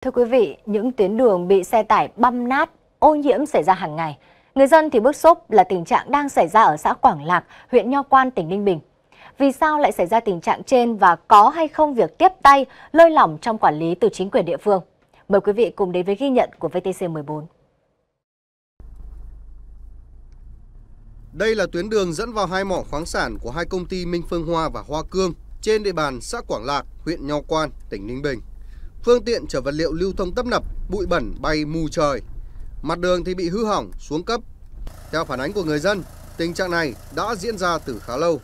Thưa quý vị, những tuyến đường bị xe tải băm nát, ô nhiễm xảy ra hàng ngày. Người dân thì bức xúc là tình trạng đang xảy ra ở xã Quảng Lạc, huyện Nho Quan, tỉnh Ninh Bình. Vì sao lại xảy ra tình trạng trên và có hay không việc tiếp tay, lơi lỏng trong quản lý từ chính quyền địa phương? Mời quý vị cùng đến với ghi nhận của VTC14. Đây là tuyến đường dẫn vào hai mỏ khoáng sản của hai công ty Minh Phương Hoa và Hoa Cương trên địa bàn xã Quảng Lạc, huyện Nho Quan, tỉnh Ninh Bình. Phương tiện chở vật liệu lưu thông tấp nập, bụi bẩn bay mù trời. Mặt đường thì bị hư hỏng, xuống cấp. Theo phản ánh của người dân, tình trạng này đã diễn ra từ khá lâu.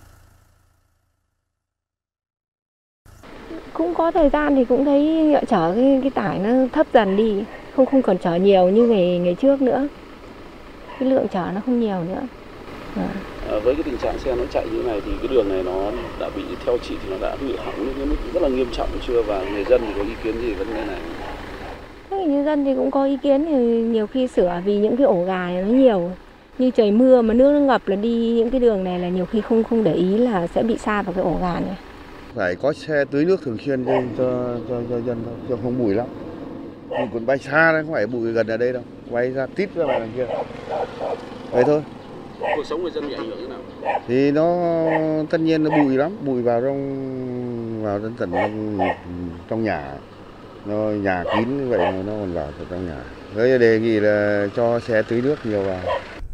Cũng có thời gian thì cũng thấy chở cái tải nó thấp dần đi, không còn chở nhiều như ngày trước nữa. Cái lượng chở nó không nhiều nữa. Với cái tình trạng xe nó chạy như này thì cái đường này nó đã bị, theo chị thì nó đã bị hỏng đến cái mức rất là nghiêm trọng chưa, và người dân thì có ý kiến gì vấn đề này? Người dân thì cũng có ý kiến, thì nhiều khi sửa vì những cái ổ gà này nó nhiều. Như trời mưa mà nước nó ngập là đi những cái đường này là nhiều khi không để ý là sẽ bị sa vào cái ổ gà này. Phải có xe tưới nước thường xuyên cho dân thôi, cho không bụi lắm. Bụi còn bay xa đấy, không phải bụi gần ở đây đâu, bay ra tít ra ngoài đằng kia. Vậy thôi. Cuộc sống người dân bị ảnh hưởng thế nào? Thì nó tất nhiên nó bụi lắm, bụi vào đến tận trong nhà. Nó nhà kín như vậy mà nó còn vào trong nhà. Với đề nghị là cho xe tưới nước nhiều vào.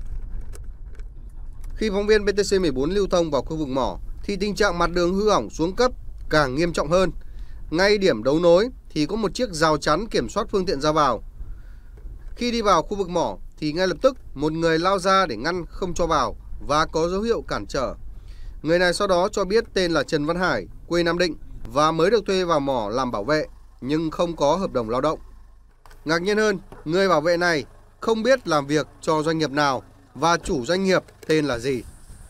Khi phóng viên VTC14 lưu thông vào khu vực mỏ thì tình trạng mặt đường hư hỏng xuống cấp càng nghiêm trọng hơn. Ngay điểm đấu nối thì có một chiếc rào chắn kiểm soát phương tiện ra vào. Khi đi vào khu vực mỏ thì ngay lập tức một người lao ra để ngăn không cho vào và có dấu hiệu cản trở. Người này sau đó cho biết tên là Trần Văn Hải, quê Nam Định và mới được thuê vào mỏ làm bảo vệ nhưng không có hợp đồng lao động. Ngạc nhiên hơn, người bảo vệ này không biết làm việc cho doanh nghiệp nào và chủ doanh nghiệp tên là gì.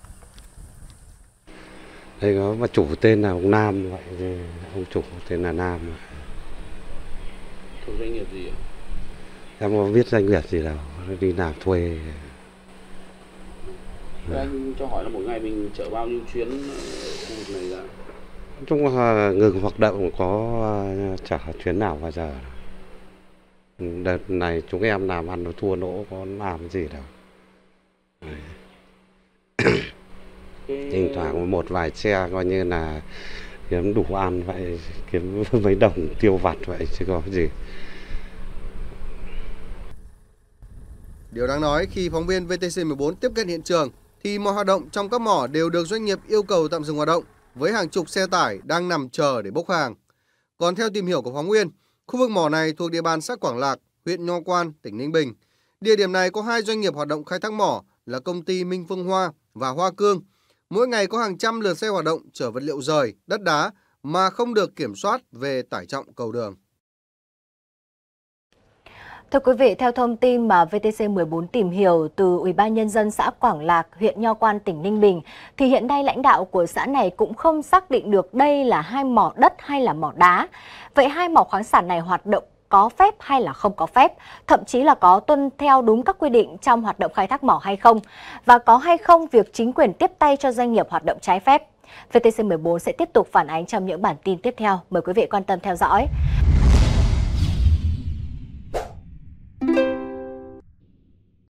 Đây có mà chủ tên là ông Nam, vậy thì ông chủ tên là Nam. Chủ doanh nghiệp gì ạ? Em có biết doanh nghiệp gì đâu, đi làm thuê. Anh cho hỏi là một ngày mình chở bao nhiêu chuyến khu vực này ra? Nói chung là ngừng hoạt động có chở chuyến nào bao giờ. Đợt này chúng em làm ăn nó thua lỗ, có làm cái gì đâu. Thỉnh thoảng một vài xe coi như là kiếm đủ ăn vậy, kiếm mấy đồng tiêu vặt vậy chứ có cái gì. Điều đáng nói khi phóng viên VTC14 tiếp cận hiện trường thì mọi hoạt động trong các mỏ đều được doanh nghiệp yêu cầu tạm dừng hoạt động với hàng chục xe tải đang nằm chờ để bốc hàng. Còn theo tìm hiểu của phóng viên, khu vực mỏ này thuộc địa bàn xã Quảng Lạc, huyện Nho Quan, tỉnh Ninh Bình. Địa điểm này có hai doanh nghiệp hoạt động khai thác mỏ là công ty Minh Phương Hoa và Hoa Cương. Mỗi ngày có hàng trăm lượt xe hoạt động chở vật liệu rời, đất đá mà không được kiểm soát về tải trọng cầu đường. Thưa quý vị, theo thông tin mà VTC14 tìm hiểu từ Ủy ban Nhân dân xã Quảng Lạc, huyện Nho Quan, tỉnh Ninh Bình, thì hiện nay lãnh đạo của xã này cũng không xác định được đây là hai mỏ đất hay là mỏ đá. Vậy hai mỏ khoáng sản này hoạt động có phép hay là không có phép, thậm chí là có tuân theo đúng các quy định trong hoạt động khai thác mỏ hay không, và có hay không việc chính quyền tiếp tay cho doanh nghiệp hoạt động trái phép. VTC14 sẽ tiếp tục phản ánh trong những bản tin tiếp theo. Mời quý vị quan tâm theo dõi.